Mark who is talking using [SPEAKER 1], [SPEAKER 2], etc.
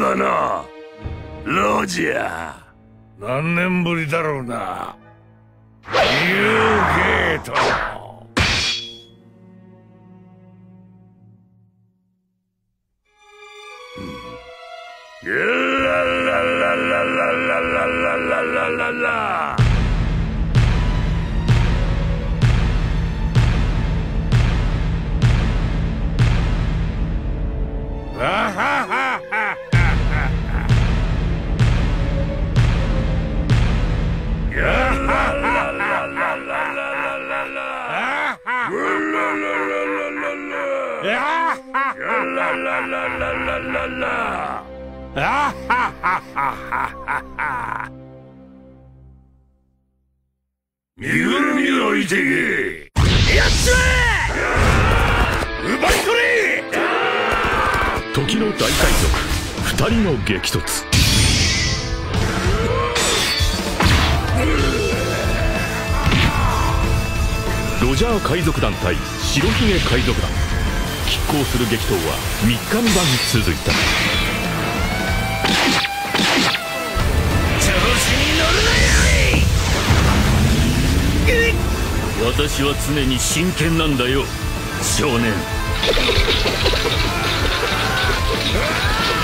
[SPEAKER 1] だな、ロジャー。何年ぶりだろうな、ニューゲート。ラララララララララララ。あははは。身ぐるみを置いてけ。やっちまえ。奪い取れ。
[SPEAKER 2] 時の大海賊2人の激突。ロジャー海賊団対白ひげ海賊団。拮抗する激闘は3日3晩続いた。
[SPEAKER 1] 調子に乗るなよ。
[SPEAKER 3] 私は常に真剣なんだよ、少年。